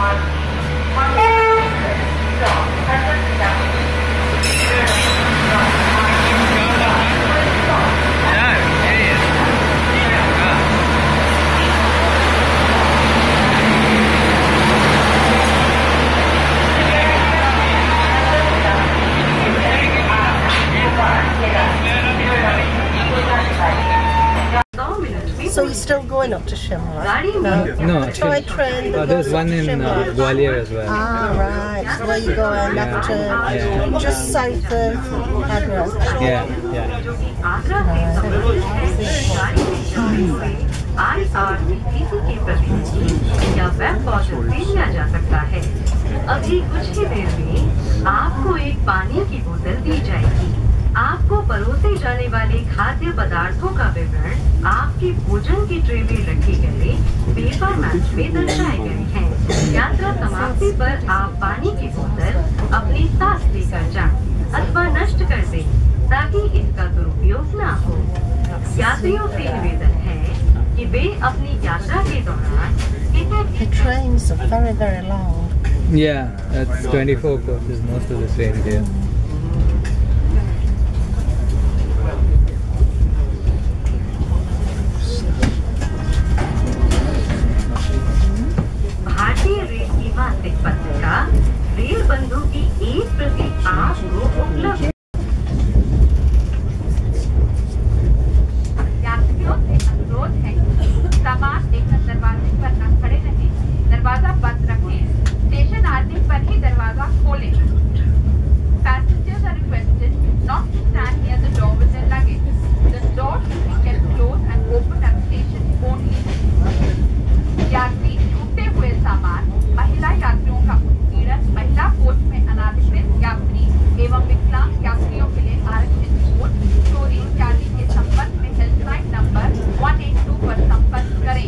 So you're still going up to Shimla? No, Toy train. there's one in Gwalior as well. Ah, right. So where you going after? Just south of Agra. Yeah. अभी कुछ ही देर में आपको एक पानी की बोतल दी जाएगी। आपको परोसे जाने वाले खाद्य पदार्थों का विवरण आपके भोजन की ट्रे में रखे गए पेपर मैप में दर्शाए गए हैं। यात्रा समाप्ति पर आप पानी की बोतल अपने साथ लेकर जाएं अथवा नष्ट कर दें ताकि इसका दुरुपयोग न हो। यात्रियों से निवेदन है कि वे अपनी यात्रा के दौरान The trains are very, very long. Yeah, that's 24 coaches, most of the trains here. भारतीय रेल की मासिक पत्रिका रेल बंधु की एक प्रति आपको उपलब्ध। यात्रियों से अनुरोध है सामान लेकर दरवाजे पर न खड़े रहें, दरवाजा बंद रखें, स्टेशन आने पर ही दरवाजा खोलें। Passengers are requested not to stand near the door with their luggage. The door should be kept closed and open at station only. यात्री छूटे हुए सामान, महिला यात्रियों का उत्पीड़न, महिला कोच में अनाधिकृत यात्री एवं विकलांग यात्रियों के लिए आरक्षित कोच, चोरी इत्यादि के संबंध में हेल्पलाइन नंबर 182 पर संपर्क करें।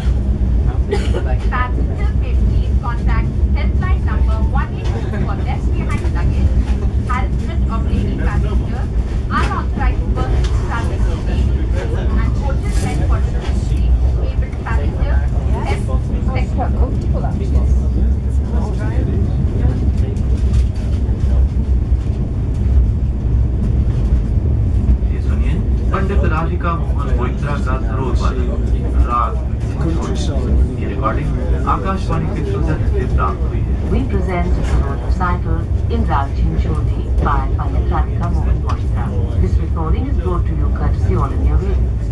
Passengers may please contact helpline number 182 for left behind luggage, harassment of lady passengers, unauthorized persons traveling to ladies, and coaches meant for disability abled passengers, health sector. पंडित राधिका मोहन मोइत्रा का सरोदवाला राग ये रिकॉर्डिंग आकाशवाणी के सुधर से प्राप्त हुई है। We present a recital in Rag Jhinjhodi by Pandit Radhika Mohan Moitra. This recording is brought to you courtesy All India Radio.